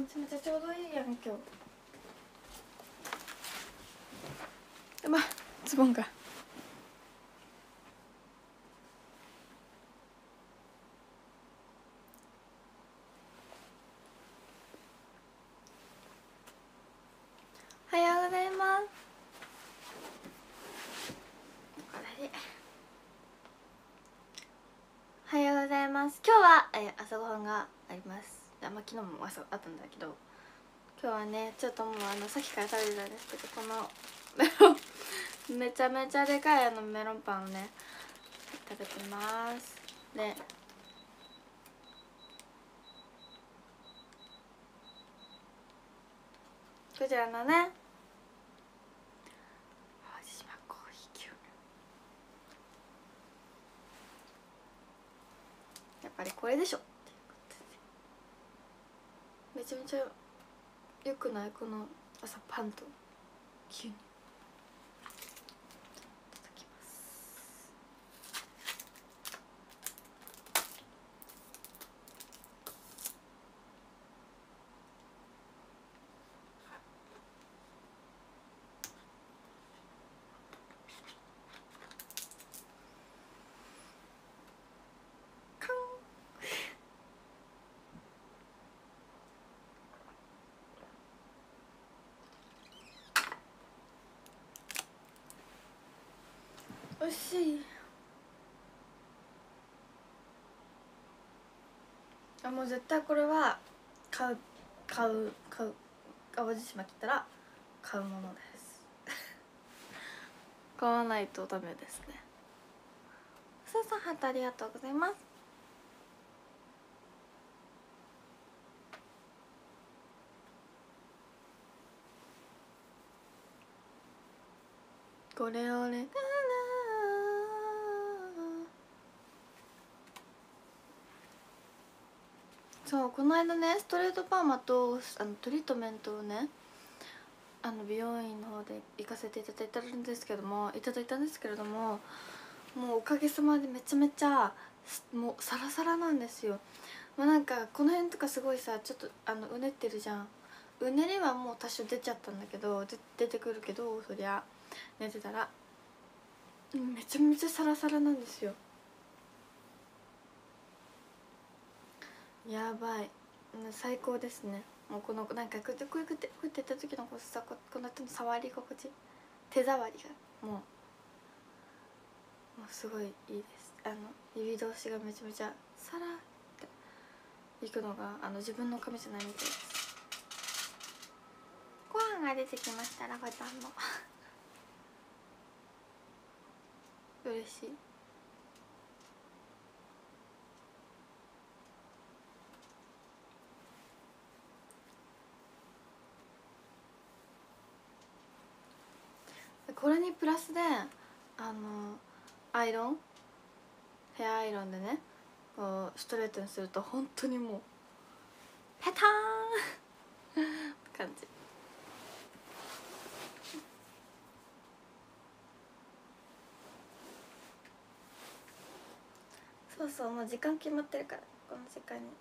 めちゃめちゃちょうどいいやん今日。ズボンがおはようございます。おはようございます。今日は、朝ごはんがあります。昨日も朝あったんだけど、今日はねちょっともうさっきから食べてたんですけど、このメロンめちゃめちゃでかいメロンパンをね食べてます。でこちらのね淡路島コーヒー牛乳、やっぱりこれでしょっていうことで、めちゃめちゃよくない？この朝パンと牛乳。おいしい。もう絶対これは買う淡路島来たら買うものです買わないとダメですね。さあハートありがとうございます。これをねそう、この間ねストレートパーマとトリートメントをね美容院の方で行かせていただいたんですけども、もうおかげさまでめちゃめちゃもうサラサラなんですよ。なんかこの辺とかすごいさ、ちょっとうねってるじゃん。うねりはもう多少出ちゃったんだけど、出てくるけど、そりゃ寝てたらめちゃめちゃサラサラなんですよ。やばい、最高ですね。もうこのなんかこうやってやった時のこの手の触り心地、手触りがもうすごいいいです。指同士がめちゃめちゃサラっていくのが自分の髪じゃないみたいです。ご飯が出てきました。ラファちゃんの嬉しい。これにプラスでアイロン、ヘアアイロンでねこうストレートにすると本当にもうペターンって感じ。そうそう、もう時間決まってるから、この時間に。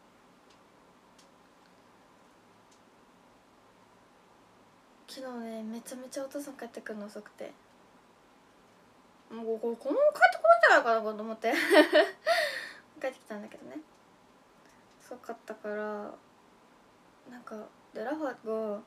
昨日ねめちゃめちゃお父さん帰ってくるの遅くて、もうこのまま帰ってこないんじゃないかなと思って帰ってきたんだけどね、遅かったから。なんかでラファ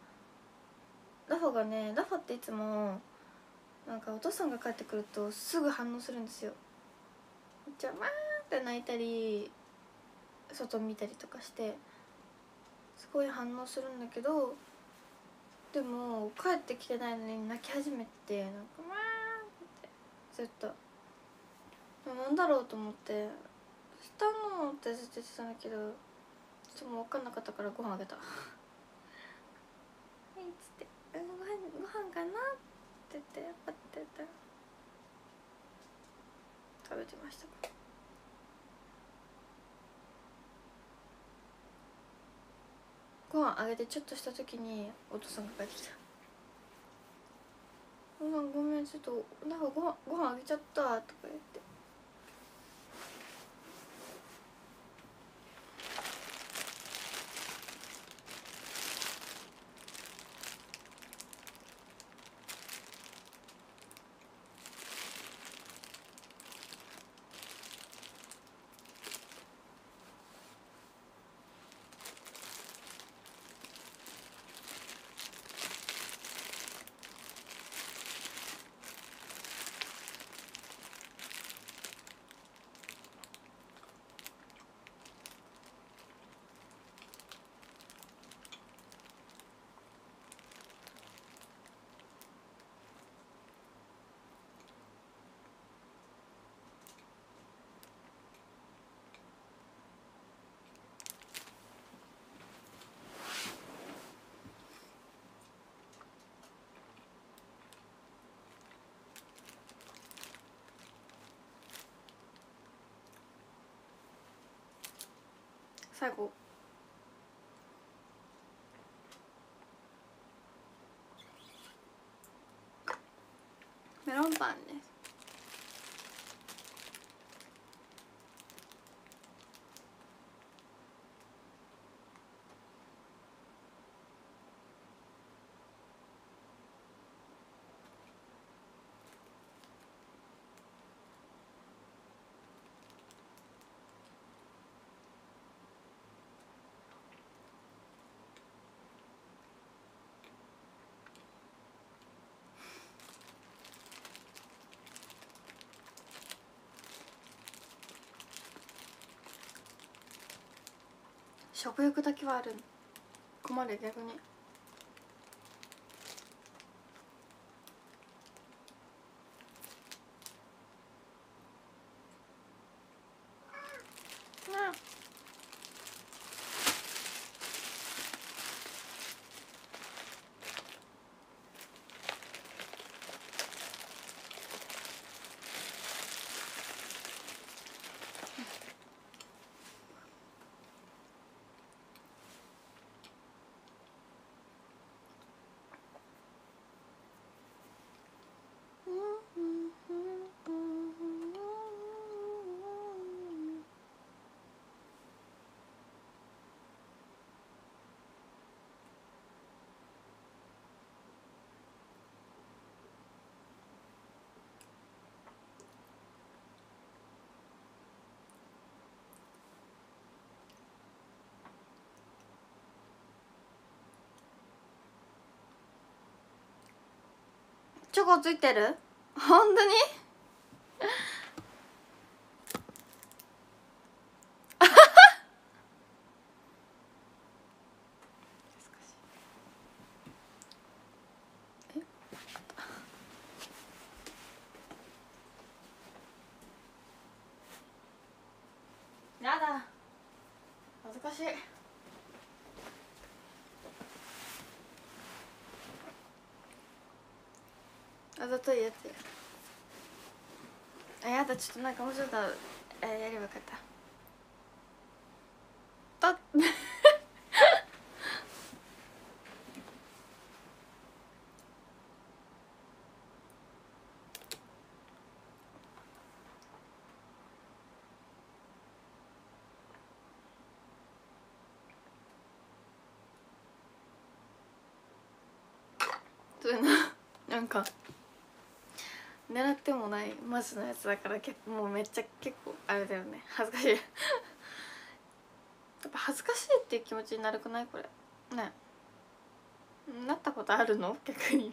っていつもなんかお父さんが帰ってくるとすぐ反応するんですよ。じゃあわーって泣いたり外見たりとかしてすごい反応するんだけど、でも帰ってきてないのに泣き始めて、なんかわーってずっとなんだろうと思って「どうしたの?」ってずっと言ってたんだけど、ちょっともう分かんなかったからご飯あげたはいっつって「ご飯かな?」って言ってパッてやったら食べてました。ご飯あげてちょっとした時にお父さんが帰ってきた。「ごめんちょっとなんかご飯あげちゃった」とか言って。 最後メロンパンです。食欲だけはある。困る逆に。チョコついてる？本当に？やだ恥ずかしい。あざといやつや。あ、やだ、ちょっとなんかもうちょっとやればよかった。あっそういうのなんか狙ってもないマジのやつだからもうめっちゃ結構あれだよね、恥ずかしいやっぱ恥ずかしいっていう気持ちになるくないこれね。なったことあるの？逆に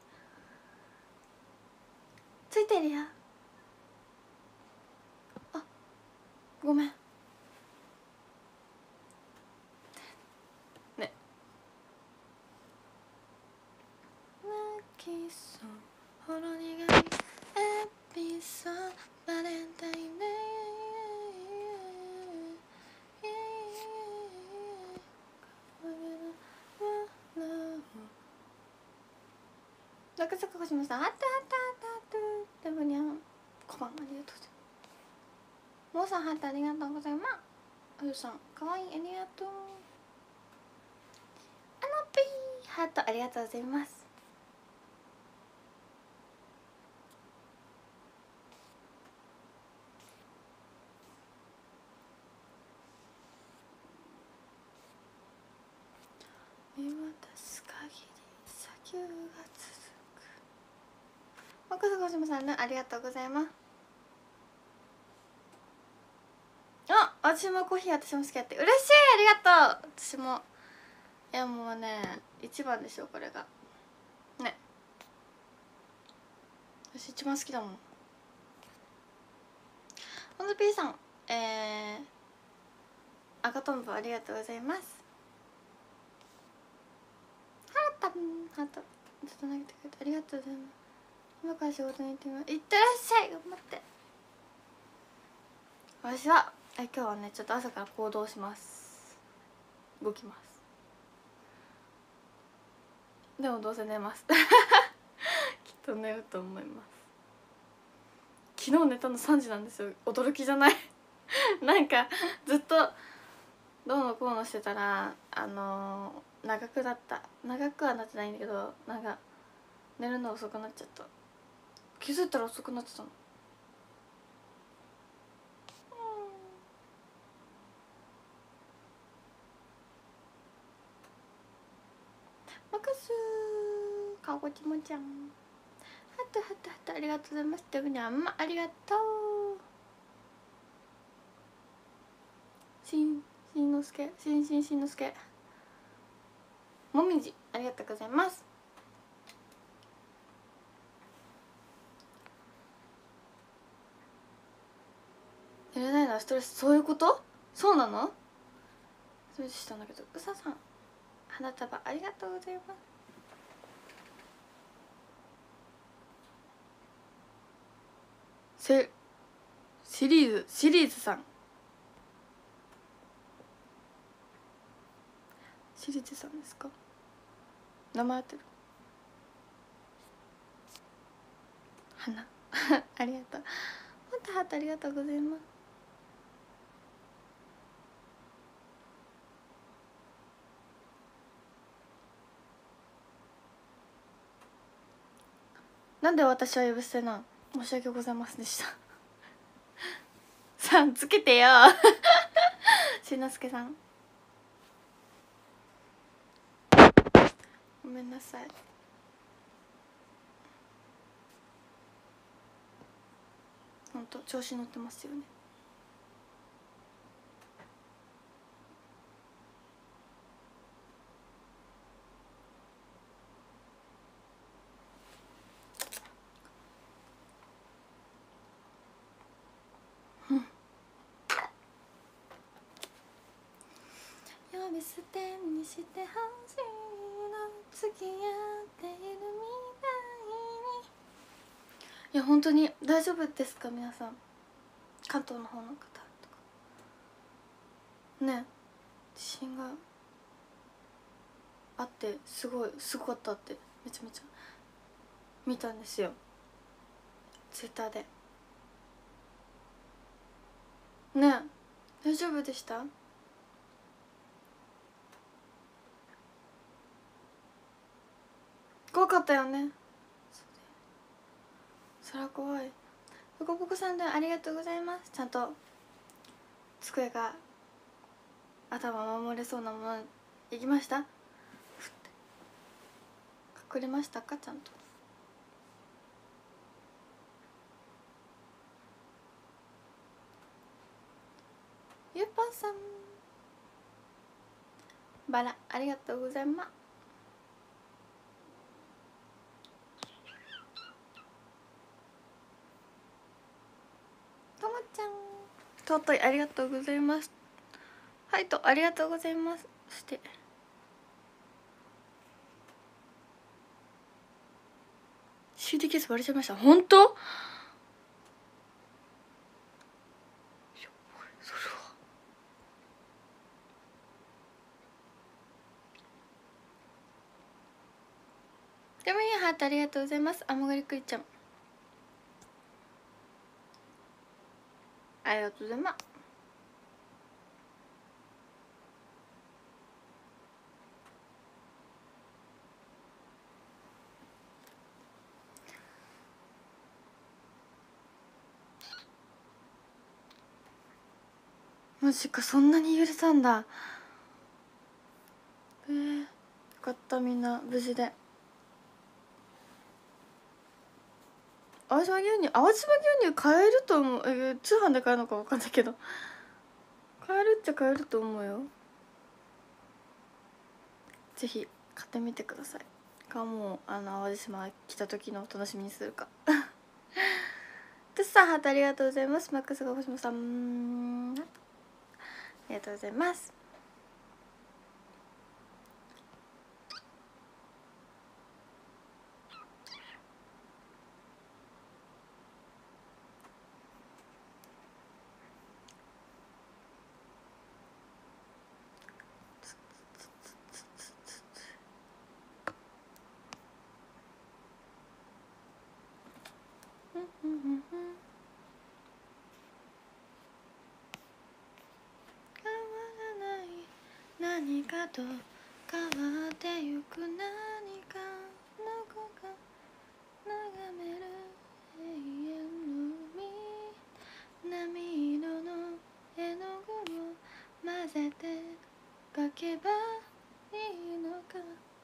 ついてるよ。あ、ごめんね。泣きそうほろ苦いエピソードバレンタインデー中坂小島さん、あったあったあったあったでもにゃんこばんありがとうございます。もうさんハートありがとうございます。うーさんかわいいありがとう。あのぴーハートありがとうございます。見渡す限り砂丘が続く。若狭小島さんね、ありがとうございます。あ、私もコーヒー私も好きやって嬉しい、ありがとう。私もいやもうね一番でしょこれがね。私一番好きだもん。ほんと P さん赤とんぼありがとうございます。ハートハートずっと投げてくれてありがとうございます。今から仕事に行ってみます。いってらっしゃい、頑張って。私は今日はねちょっと朝から行動します。動きます。でもどうせ寝ますきっと寝ると思います。昨日寝たの3時なんですよ。驚きじゃないなんかずっとどうのこうのしてたら長くなった。長くはなってないんだけど、なんか寝るの遅くなっちゃった。気づいたら遅くなってたの。マクスかごちもちゃん、ハトハトハト、ありがとうございます。デブニャンありがとう。しんのすけ、しんのすけ、もみじありがとうございます。寝れないのはストレス、そういうこと？そうなの？ストレスしたんだけど。うささん、花束ありがとうございます。シリーズさん、シリーズさんですか？名前合ってる？花ありがとう。ほんとハートありがとうございます。なんで私は呼び捨てなん？申し訳ございませんでしたさんつけてよしんのすけさん、ごめんなさい。ほんと調子乗ってますよね。呼び捨てにしてほしいの、付き合っているみたいに。いや本当に大丈夫ですか皆さん、関東の方の方とかね。地震があってすごかったってめちゃめちゃ見たんですよ、ツイッターでね。大丈夫でした？怖かったよね。そりゃ怖い。ぽこぽこさんでありがとうございます。ちゃんと机が頭守れそうなものいきました？隠れましたかちゃんと。ゆうぱんさん、バラありがとうございます。ともちゃん、尊いありがとうございます。はいとありがとうございます。そしてCD ケース割れちゃいました。本当？それはでもいいハートありがとうございます。あもがりくりちゃんありがとうございます。マジか、そんなに揺れたんだ。よかった、みんな無事で。淡島牛乳買えると思う。通販で買えるのか分かんないけど買えるっちゃ買えると思うよ。ぜひ買ってみてください。かもう淡路島来た時のお楽しみにするかトゥッサーハートありがとうございます。マックスが星野さんありがとうございます。変わらな何かと変わってゆく何かの子が眺める永遠の海、波色の絵の具を混ぜて描けばいいのか。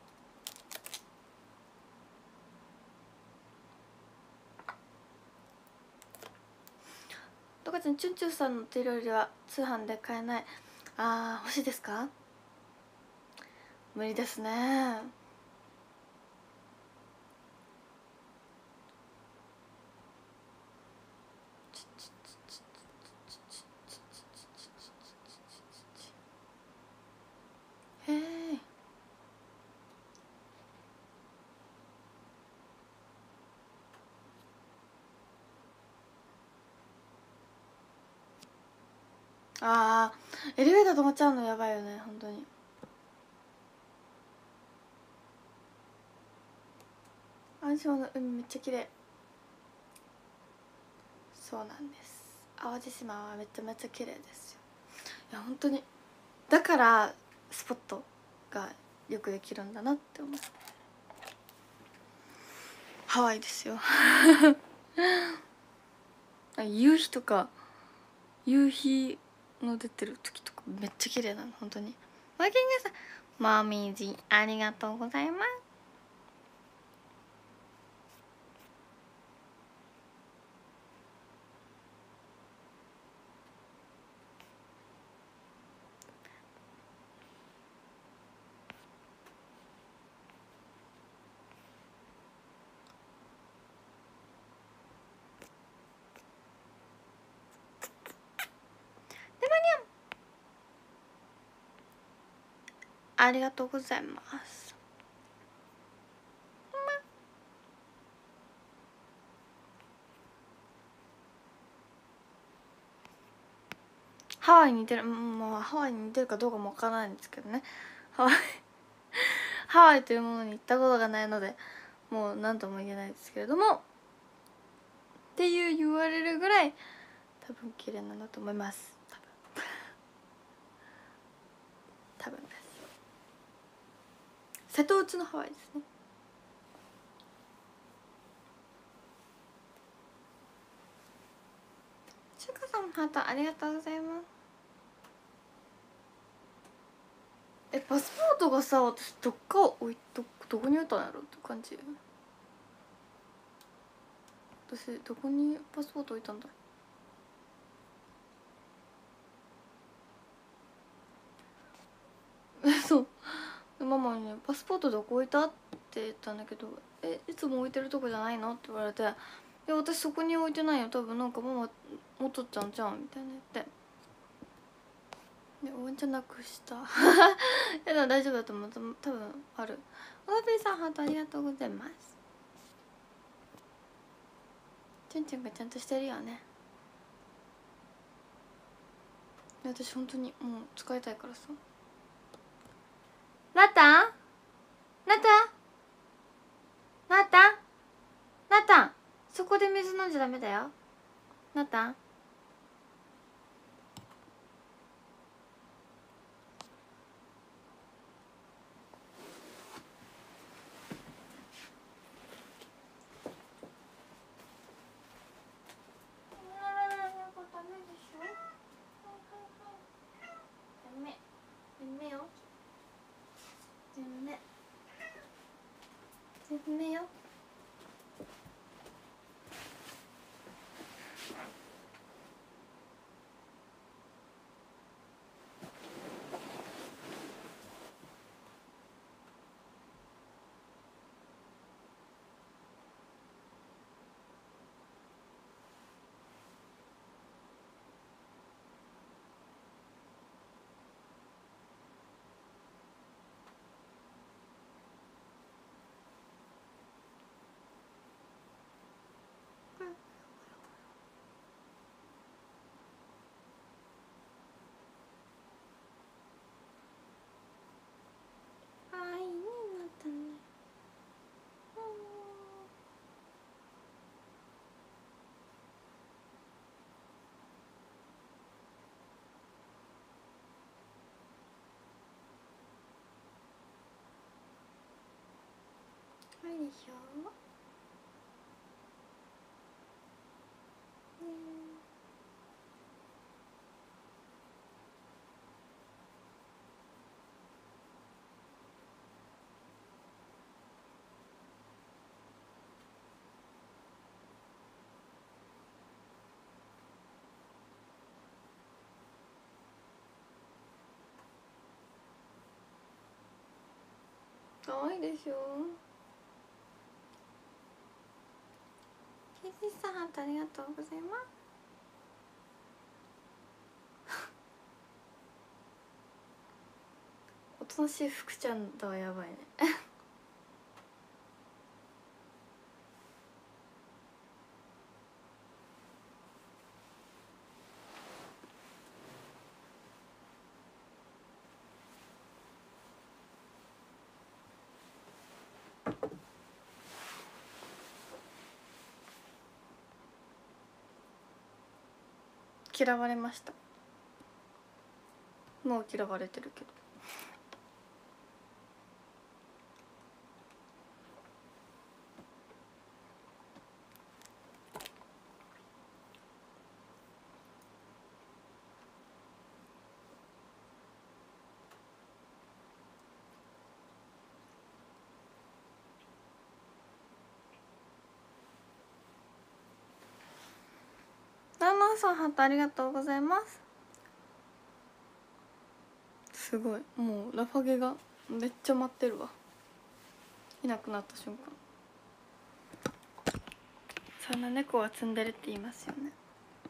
とかちゃん、チュンチュンさんの手料理は通販で買えない。あー、欲しいですか？無理ですね。へえ。あー、エレベーター止まっちゃうのやばいよね、本当に。淡島の海めっちゃ綺麗。そうなんです、淡路島はめちゃめちゃ綺麗ですよ。いや本当に、だからスポットがよくできるんだなって思う。ハワイですよ夕日とか、夕日の出てる時とかめっちゃ綺麗なの本当に。ワーキングさん、マミージありがとうございます。ありがとうございます。ハワイに似てる、まあハワイに似てるかどうかもわからないんですけどね。ハワイハワイというものに行ったことがないのでもう何とも言えないですけれども、っていう言われるぐらい多分綺麗なんだと思います。多分です。瀬戸内のハワイですね。しゅかさんハートありがとうございます。パスポートがさ、私どっか置いとどこに置いたんやろって感じ。私どこにパスポート置いたんだ。そうママにね、パスポートどこ置いたって言ったんだけど、いつも置いてるとこじゃないのって言われて、いや私そこに置いてないよ、多分なんかママ持っとっちゃうんじゃんみたいな言って、でワンチャンなくしたいやでも大丈夫だと思う、多分ある。おだぴーさんハートありがとうございます。ちゅんちゅんがちゃんとしてるよね。私本当にもう使いたいからさ。なったんなったなったなったん、そこで水飲んじゃダメだよ。なったん。進めよ。 かわいいでしょ。ケイジさんハートありがとうございます。おとなしい福ちゃんだわ、やばいね。嫌われました。もう嫌われてるけど。旦那さんハートありがとうございます。すごい、もうラファゲがめっちゃ待ってるわ。いなくなった瞬間。そんな猫はツンデレって言いますよね。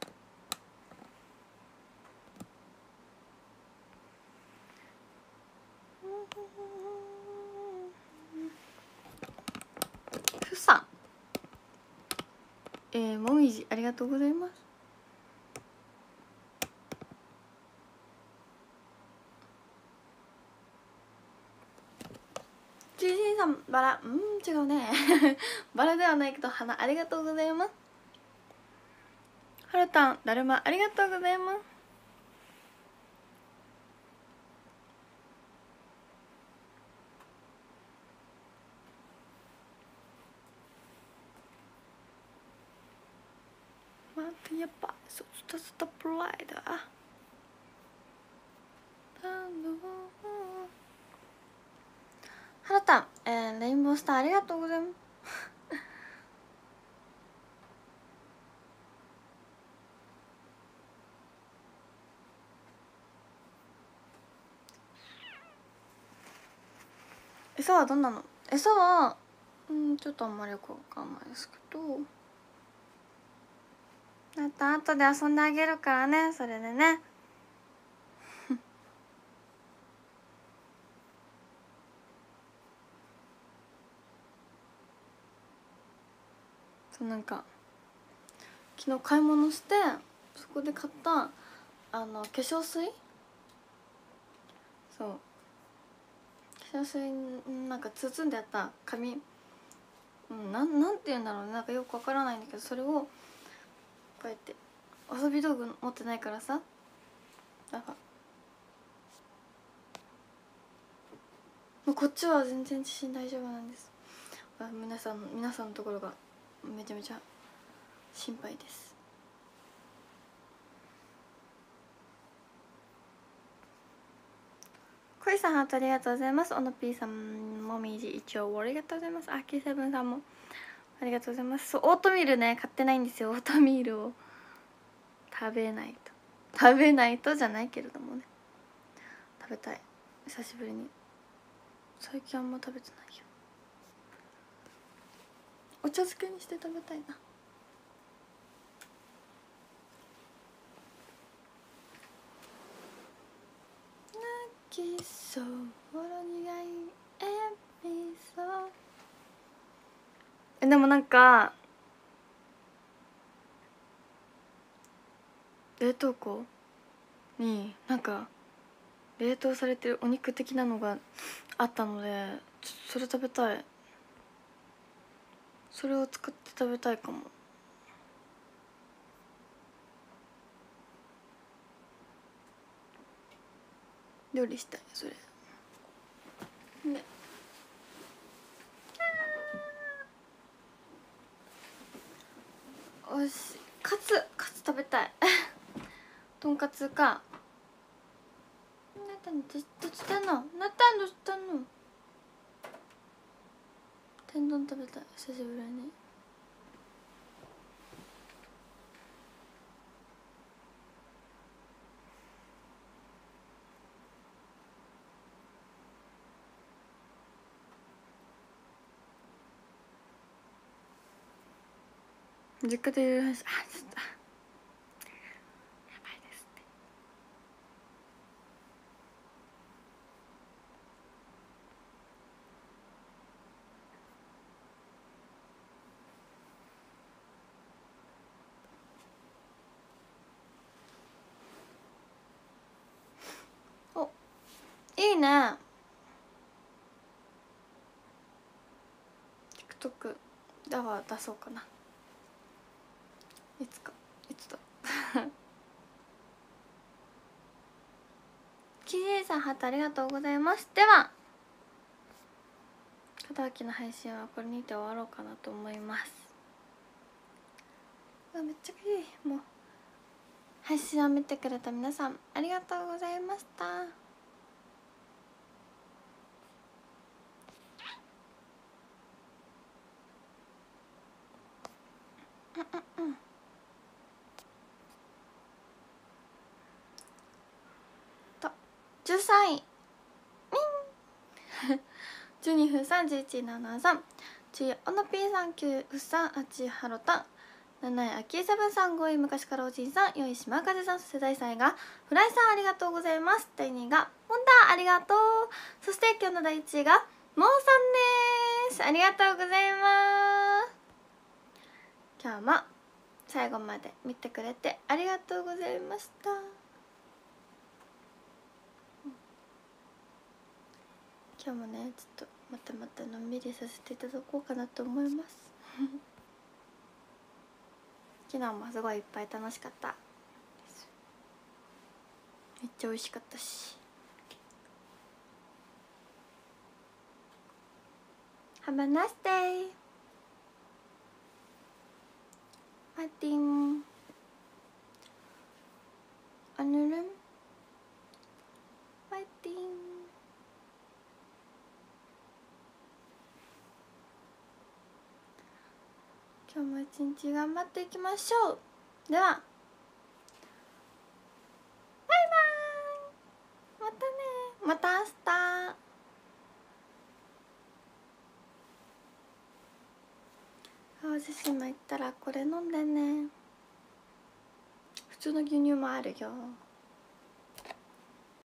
ふさん、もみじありがとうございます。ジジイさんバラ、違うね。バラではないけど花ありがとうございます。はるたんだるまありがとうございます。Maakt je pa zo dat provider. はるたん、レインボースターありがとうございます。餌はどんなの？餌はちょっとあんまりよくわかんないですけど、だって後で遊んであげるからね、それでね。そうなんか昨日買い物してそこで買った化粧水、そう化粧水なんか包んであった紙、なんて言うんだろうね、なんかよくわからないんだけど、それをこうやって遊び道具持ってないからさ、なんかもうこっちは全然自信大丈夫なんです。皆さんのところがめちゃめちゃ心配です。コイさんハートありがとうございます。オノピーさんもみじ一応ありがとうございます。アキセブンさんもありがとうございます。そうオートミールね買ってないんですよ。オートミールを食べないとじゃないけれどもね、食べたい。久しぶりに。最近あんま食べてないよ。お茶漬けにして食べたいな。泣きそうほろ苦いエピソード。でもなんか冷凍庫になんか冷凍されてるお肉的なのがあったので、それ食べたい。それを使って食べたいかも。料理したいそれね。おしカツ食べたい。とんかつか。なったんどうしたの？なったんどうしたの？天丼食べたい久しぶりに。 実家でいる話、ちょっとやばいですね。お、いいね。 TikTok だわ、出そうかな。いつだキジさんハートありがとうございます。では門脇の配信はこれにて終わろうかなと思います。めっちゃいい。もう配信を見てくれた皆さんありがとうございました。と13位12分31秒73、10位オノピーさん、9位うっさん、8位ハロタン、7位アキーセブンさん、5位昔からおじいさん、4位島風さん、世代祭がフライさんありがとうございます。第2位がモンダありがとう。そして今日の第1位がモーさんです。ありがとうございます。今日も最後まで見てくれてありがとうございました。今日もねちょっとまたのんびりさせていただこうかなと思います昨日もすごいいっぱい楽しかったです。めっちゃ美味しかったし。Have a nice day. 파이팅. 오늘은 파이팅.今日も一日頑張っていきましょう。ではバイバーイ。またね。また明日。淡路島行ったらこれ飲んでね。普通の牛乳もあるよ。